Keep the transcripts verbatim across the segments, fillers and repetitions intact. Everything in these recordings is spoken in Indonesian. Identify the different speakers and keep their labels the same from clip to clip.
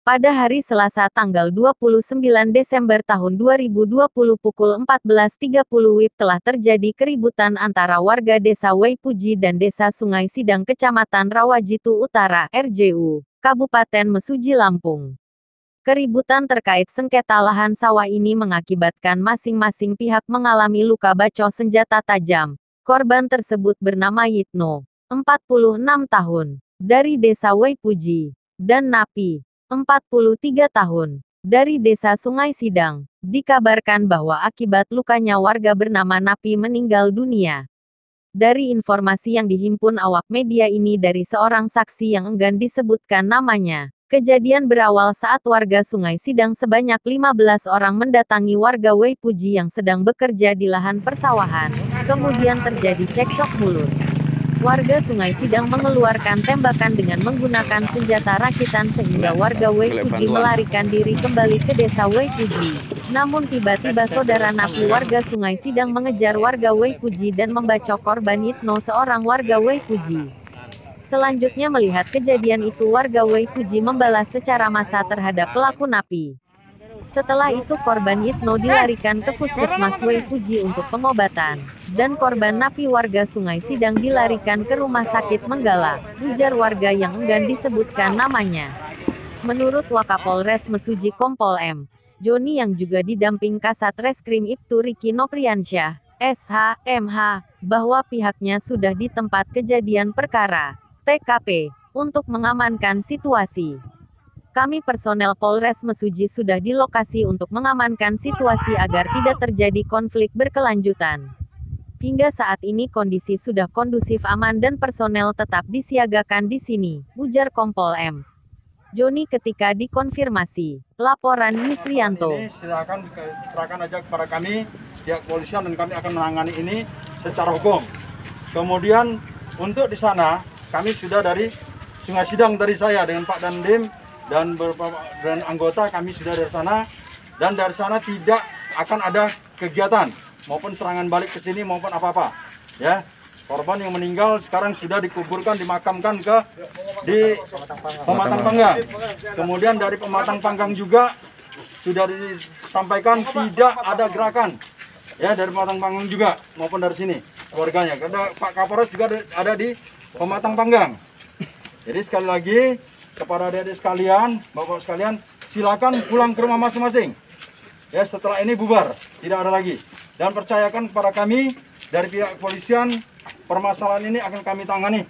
Speaker 1: Pada hari Selasa tanggal dua puluh sembilan Desember tahun dua ribu dua puluh pukul empat belas tiga puluh W I B telah terjadi keributan antara warga Desa Waipuji dan Desa Sungai Sidang Kecamatan Rawajitu Utara, R J U, Kabupaten Mesuji, Lampung. Keributan terkait sengketa lahan sawah ini mengakibatkan masing-masing pihak mengalami luka bacok senjata tajam. Korban tersebut bernama Yitno, empat puluh enam tahun, dari Desa Waipuji, dan Napi, empat puluh tiga tahun, dari Desa Sungai Sidang. Dikabarkan bahwa akibat lukanya warga bernama Napi meninggal dunia. Dari informasi yang dihimpun awak media ini dari seorang saksi yang enggan disebutkan namanya, kejadian berawal saat warga Sungai Sidang sebanyak lima belas orang mendatangi warga Waipuji yang sedang bekerja di lahan persawahan. Kemudian terjadi cekcok mulut. Warga Sungai Sidang mengeluarkan tembakan dengan menggunakan senjata rakitan sehingga warga Waipuji melarikan diri kembali ke Desa Waipuji. Namun tiba-tiba saudara Napi warga Sungai Sidang mengejar warga Waipuji dan membacok korban Yitno, seorang warga Waipuji. Selanjutnya melihat kejadian itu warga Waipuji membalas secara massal terhadap pelaku Napi. Setelah itu korban Yitno dilarikan ke puskesmas Waipuji untuk pengobatan, dan korban Napi warga Sungai Sidang dilarikan ke rumah sakit Menggala, ujar warga yang enggan disebutkan namanya. Menurut Wakapolres Mesuji Kompol M. Joni yang juga didamping Kasat Reskrim Ibtu Riki Nopriansyah, S H M H, bahwa pihaknya sudah di tempat kejadian perkara, T K P, untuk mengamankan situasi. Kami personel Polres Mesuji sudah di lokasi untuk mengamankan situasi agar tidak terjadi konflik berkelanjutan. Hingga saat ini kondisi sudah kondusif, aman dan personel tetap disiagakan di sini, ujar Kompol M. Joni ketika dikonfirmasi. Laporan Yusrianto.
Speaker 2: Ini silakan serahkan aja kepada kami pihak kepolisian dan kami akan menangani ini secara hukum. Kemudian untuk di sana kami sudah dari Sungai Sidang, dari saya dengan Pak Dandim dan beberapa dan anggota kami sudah dari sana, dan dari sana tidak akan ada kegiatan maupun serangan balik ke sini maupun apa-apa, ya. Korban yang meninggal sekarang sudah dikuburkan, dimakamkan ke di Pematang Panggang. Kemudian dari Pematang Panggang juga sudah disampaikan tidak ada gerakan, ya, dari Pematang Panggang juga maupun dari sini keluarganya. Karena Pak Kapolres juga ada di Pematang Panggang. Jadi sekali lagi kepada adik-adik sekalian, bapak sekalian, silakan pulang ke rumah masing-masing. Ya, setelah ini bubar, tidak ada lagi. Dan percayakan kepada kami dari pihak kepolisian, permasalahan ini akan kami tangani.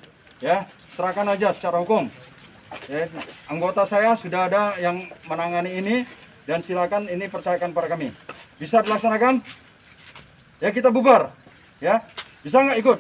Speaker 2: Ya, serahkan aja secara hukum. Ya, anggota saya sudah ada yang menangani ini, dan silakan ini percayakan kepada kami. Bisa dilaksanakan? Ya, kita bubar. Ya, bisa nggak ikut?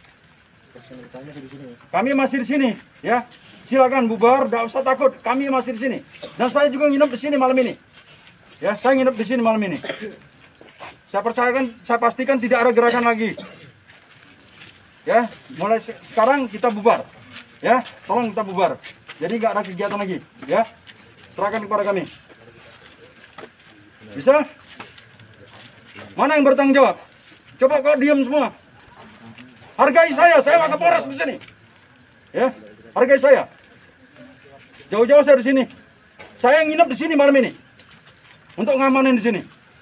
Speaker 2: Kami masih di sini, ya. Silakan bubar, tidak usah takut. Kami masih di sini. Dan saya juga nginep di sini malam ini. Ya, saya nginep di sini malam ini. Saya percayakan, saya pastikan tidak ada gerakan lagi. Ya, mulai se sekarang kita bubar. Ya, tolong kita bubar. Jadi nggak ada kegiatan lagi. Ya, serahkan kepada kami. Bisa? Mana yang bertanggung jawab? Coba kau diam semua. Hargai saya, saya Wakapolres di sini. Ya. Hargai saya. Jauh-jauh saya di sini. Saya nginep di sini malam ini. Untuk ngamanin di sini.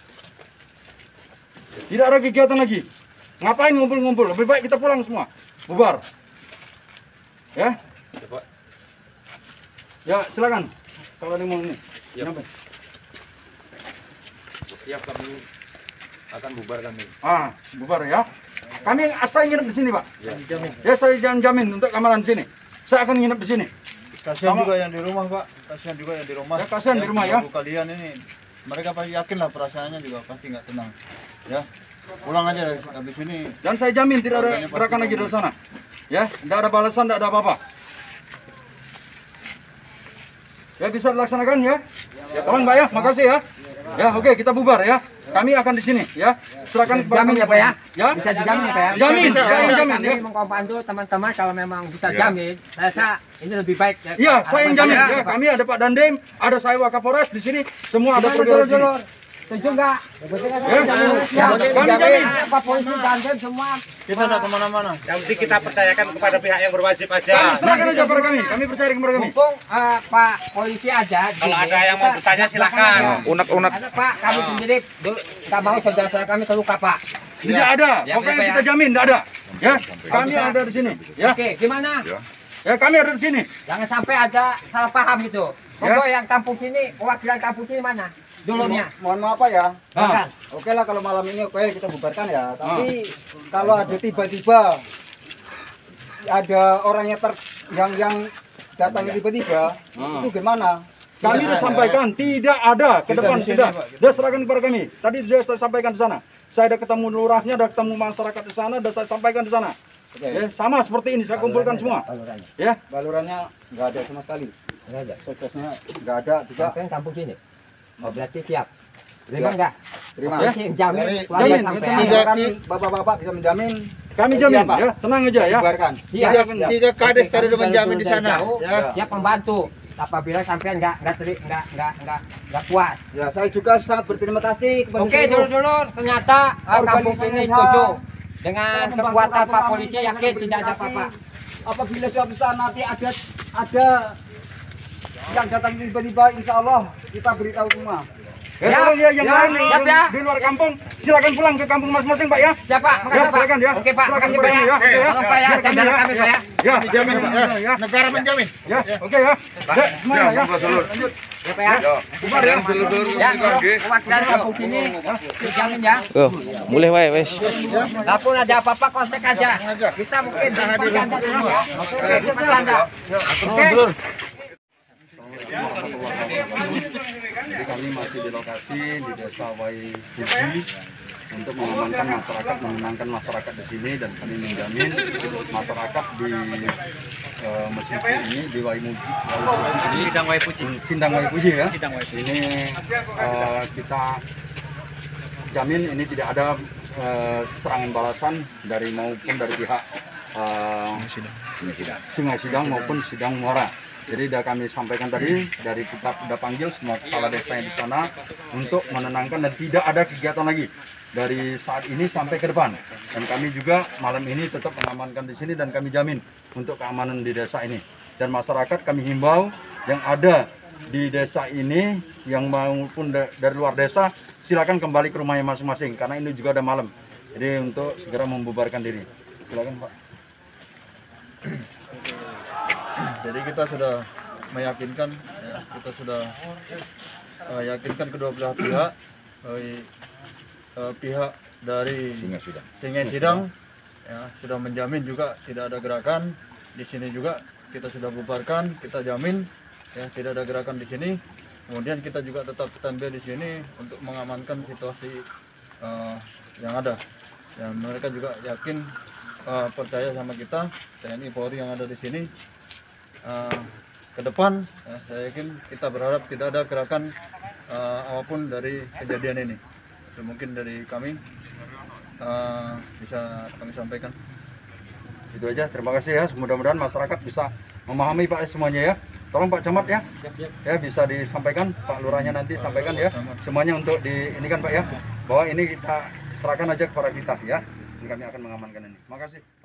Speaker 2: Tidak ada kegiatan lagi. Ngapain ngumpul-ngumpul? Lebih baik kita pulang semua. Bubar. Ya. Ya, silakan. Kalau ada yang mau ini.
Speaker 3: Siap. Siap, kami akan bubar kami.
Speaker 2: Ah, bubar ya. Kami asal nginep di sini, Pak.
Speaker 3: Ya,
Speaker 2: jamin. Ya, saya jamin, jamin untuk keamanan di sini. Saya akan nginep di sini.
Speaker 4: Kasihan
Speaker 2: Sama,
Speaker 4: juga yang di rumah, Pak. Kasihan juga yang di rumah.
Speaker 2: Ya, kasihan di rumah, ya.
Speaker 4: Kalian ini, mereka pasti yakin lah perasaannya juga pasti nggak tenang. Ya, pulang aja dari habis ini.
Speaker 2: Dan saya jamin tidak ada gerakan lagi dari sana. Ya, tidak ada balasan, tidak ada apa-apa. Ya, bisa dilaksanakan ya. Ya, tolong Mbak ya, makasih ya. Ya, oke, kita bubar ya. Kami akan di sini ya. Silakan
Speaker 5: jamin ya Pak ya.
Speaker 2: Ya.
Speaker 5: Bisa dijamin ya Pak ya.
Speaker 2: Jamin,
Speaker 5: bisa,
Speaker 2: saya
Speaker 5: bisa,
Speaker 2: jamin
Speaker 5: kami
Speaker 2: ya.
Speaker 5: mengkomando teman-teman kalau memang bisa jamin, saya rasa ini lebih baik. Ya,
Speaker 2: iya, saya yang jamin
Speaker 5: ya,
Speaker 2: ya. Kami ada Pak Dandim, ada saya Wakapolres di sini, semua ada pergaulan di sini.
Speaker 5: Setuju nggak?
Speaker 2: Ya, kami jamin.
Speaker 5: Pak polisi gandeng semua.
Speaker 4: Kita tidak kemana-mana.
Speaker 6: Yang penting kita percayakan kepada pihak yang berwajib aja.
Speaker 2: Kami serahkan aja kepada kami. Kami percaya kepada kami.
Speaker 5: Mumpung eh, Pak polisi ada. di
Speaker 6: Kalau
Speaker 5: sini,
Speaker 6: ada yang mau
Speaker 5: kita
Speaker 6: bertanya, silakan.
Speaker 3: Unek-unek.
Speaker 5: Ada Pak, kami sendiri dulu nggak mau saudara-saudara kami terluka Pak.
Speaker 2: Tidak ada.
Speaker 5: Ya,
Speaker 2: Pokoknya
Speaker 5: ya,
Speaker 2: kita
Speaker 5: ya.
Speaker 2: jamin tidak ada. Ya, kami
Speaker 5: bisa.
Speaker 2: ada di sini. Ya,
Speaker 5: Oke, gimana?
Speaker 2: ya kami ada di sini.
Speaker 5: Jangan sampai ada salah paham gitu. Pokok yang kampung sini, perwakilan kampung sini mana? Dulunya.
Speaker 4: Mohon maaf Pak ya.
Speaker 2: Ah.
Speaker 4: Oke lah kalau malam ini oke kita bubarkan ya. Tapi kalau ada tiba-tiba ada orangnya ter yang yang datang tiba-tiba
Speaker 2: Ah.
Speaker 4: itu gimana?
Speaker 2: Kami
Speaker 4: Tidak
Speaker 2: sudah
Speaker 4: ada,
Speaker 2: sampaikan tidak ada ke
Speaker 4: Kita
Speaker 2: depan
Speaker 4: di sini,
Speaker 2: tidak.
Speaker 4: Pak.
Speaker 2: Sudah serahkan kepada kami. Tadi sudah saya sampaikan di sana. Saya ada ketemu lurahnya, ada ketemu masyarakat di sana, sudah saya sampaikan di sana.
Speaker 4: Oke.
Speaker 2: Ya, sama seperti ini saya kumpulkan semua.
Speaker 5: Balurannya.
Speaker 2: Ya,
Speaker 4: Balurannya nggak ada sama sekali.
Speaker 5: Nggak ada.
Speaker 4: Suksesnya nggak ada juga.
Speaker 5: Sampai kampung sini. Oh, berarti siap. Terima enggak?
Speaker 4: Terima.
Speaker 2: Ya.
Speaker 5: Polisi jamin
Speaker 4: Dari-
Speaker 5: keluarga
Speaker 2: jamin,
Speaker 5: sampai.
Speaker 2: jamin.
Speaker 4: Tidak bapak-bapak bisa menjamin.
Speaker 2: kami
Speaker 4: Iya,
Speaker 2: jamin
Speaker 4: Pak.
Speaker 2: ya, tenang aja ya.
Speaker 4: Bubarkan.
Speaker 5: Iya.
Speaker 6: Tidak kades tadi udah
Speaker 5: Kami
Speaker 6: menjamin di
Speaker 5: dari
Speaker 6: sana.
Speaker 5: jauh,
Speaker 4: Ya.
Speaker 5: Siap membantu. Apabila sampai enggak enggak teri, enggak enggak enggak enggak puas.
Speaker 4: Ya saya juga sangat berterima kasih kepada
Speaker 5: Oke,
Speaker 4: seluruh
Speaker 5: dulur-dulur, ternyata eh, kampung sini
Speaker 4: Organisasi
Speaker 5: setuju
Speaker 4: H.
Speaker 5: dengan
Speaker 4: Telah
Speaker 5: kekuatan
Speaker 4: membantu
Speaker 5: Pak
Speaker 4: kami
Speaker 5: polisi,
Speaker 4: dengan
Speaker 5: yakin tidak ada
Speaker 4: berkoordinasi.
Speaker 5: apa-apa.
Speaker 4: Apabila suatu saat nanti ada ada yang datang tiba-tiba, insya Allah kita beritahu semua.
Speaker 2: Ya,
Speaker 5: Ya,
Speaker 2: tolong ya yang
Speaker 5: ya,
Speaker 2: lain
Speaker 5: siap
Speaker 2: yang
Speaker 5: ya.
Speaker 2: di luar kampung silakan pulang ke kampung masing-masing Pak ya.
Speaker 5: Siap Pak,
Speaker 2: Ya,
Speaker 5: makasih Pak.
Speaker 2: silakan ya.
Speaker 5: Oke Pak,
Speaker 2: Silakan
Speaker 5: makasih
Speaker 2: Pak
Speaker 5: Pak ya.
Speaker 2: ya. Oke ya.
Speaker 5: Tolong Pak ya,
Speaker 2: Biar kami
Speaker 5: jaga
Speaker 2: ya.
Speaker 5: kami Pak ya.
Speaker 2: Ya, jamin ya.
Speaker 6: Negara menjamin.
Speaker 2: Ya, oke ya. Ya, semuanya ya. Lanjut.
Speaker 5: Ya Pak ya.
Speaker 2: Bubar ya.
Speaker 5: Ya, perwakilan kampung sini dijamin ya.
Speaker 3: Oh, mulai wae wes.
Speaker 5: Walaupun ada apa-apa kontak aja. Kita mungkin di tempat Anda dulu ya. Oke, di tempat Anda. Oke.
Speaker 2: Jadi kami masih di lokasi di Desa Wai Puji untuk mengamankan masyarakat, menenangkan masyarakat di sini dan kami menjamin masyarakat di eh, Masjid ini di Wai Muji, ini
Speaker 6: Sidang Wai Puji.
Speaker 2: Cindang Wai Puji ya.
Speaker 6: Sidang Wai Puji.
Speaker 2: Ini eh, kita jamin ini tidak ada eh, serangan balasan dari maupun dari pihak eh, Sungai Sidang maupun Sidang Muara. Jadi sudah kami sampaikan tadi, dari kita sudah panggil semua kepala desa yang di sana untuk menenangkan dan tidak ada kegiatan lagi dari saat ini sampai ke depan. Dan kami juga malam ini tetap mengamankan di sini dan kami jamin untuk keamanan di desa ini. Dan masyarakat kami himbau yang ada di desa ini yang maupun da- dari luar desa silakan kembali ke rumahnya masing-masing karena ini juga ada malam. Jadi untuk segera membubarkan diri. Silakan Pak.
Speaker 4: Jadi kita sudah meyakinkan, ya, kita sudah uh, yakinkan kedua belah pihak, baik uh, pihak dari Sungai Sidang, ya, sudah menjamin juga tidak ada gerakan di sini juga kita sudah bubarkan, kita jamin, ya tidak ada gerakan di sini. Kemudian kita juga tetap standby di sini untuk mengamankan situasi uh, yang ada. Dan mereka juga yakin, uh, percaya sama kita, T N I Polri yang ada di sini. Uh, ke depan ya, saya yakin kita berharap tidak ada gerakan uh, apapun dari kejadian ini. Itu mungkin dari kami uh, bisa kami sampaikan.
Speaker 2: Itu aja, terima kasih ya. Mudah-mudahan masyarakat bisa memahami Pak semuanya ya. Tolong Pak Camat ya, ya bisa disampaikan Pak Lurahnya nanti sampaikan ya semuanya untuk di ini kan Pak ya, bahwa ini kita serahkan aja kepada kita ya. Ini kami akan mengamankan ini. Terima kasih.